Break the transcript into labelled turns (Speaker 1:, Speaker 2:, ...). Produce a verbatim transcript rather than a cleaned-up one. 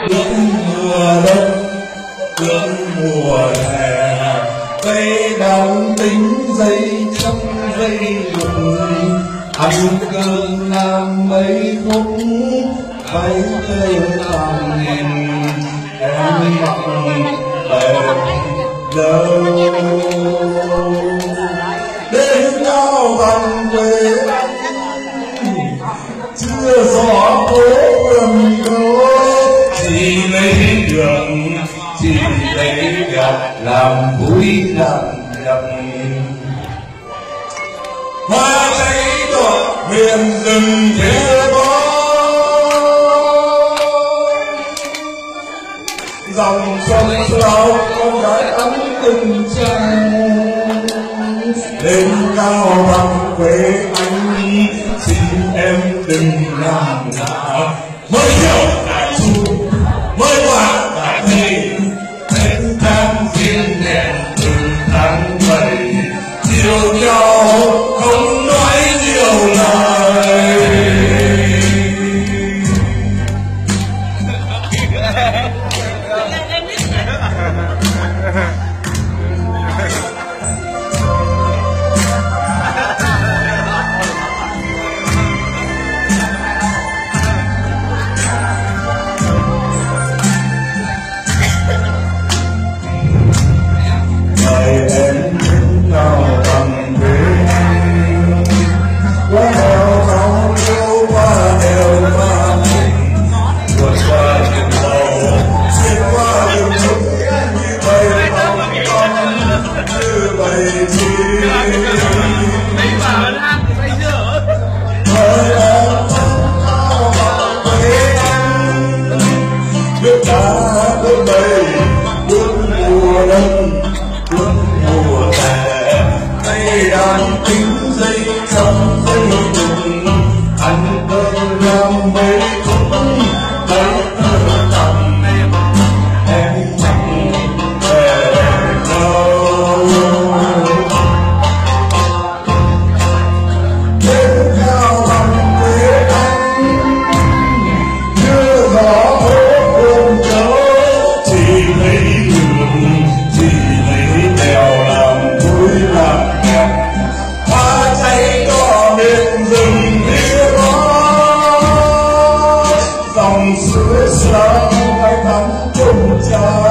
Speaker 1: ước mùa đông, ước mùa hè, cây đàn tính dây trong dây rừng, ăn cơm làm mấy khúc váy tơ tằm, em mặc bèo đâu đến cao bằng quê chưa rõ cố gần cố, chỉ lấy đường chỉ lấy gạt làm vui làm nhật. Hoa cháy đỏ miền rừng phía bó, dòng sông lao con gái ấm từng trang, lên cao bằng quê anh xin em đừng làm ngã. Mới hiểu đại chu mới qua đại thầy, đến tháng riêng đèn từng tháng bảy, chiều nhau không nói nhiều lời. Tính dây trong dây rừng, ăn cơm làm mấy khúc váy tơ tằm, em mặc về đâu đến cao bằng quê anh chưa rõ phố buồn chớ, chỉ lấy đường chỉ lấy đèo làm vui làm đẹp. Hoa cháy đỏ miền rừng phía đó, dòng suối sâu bay thắm cùng trời.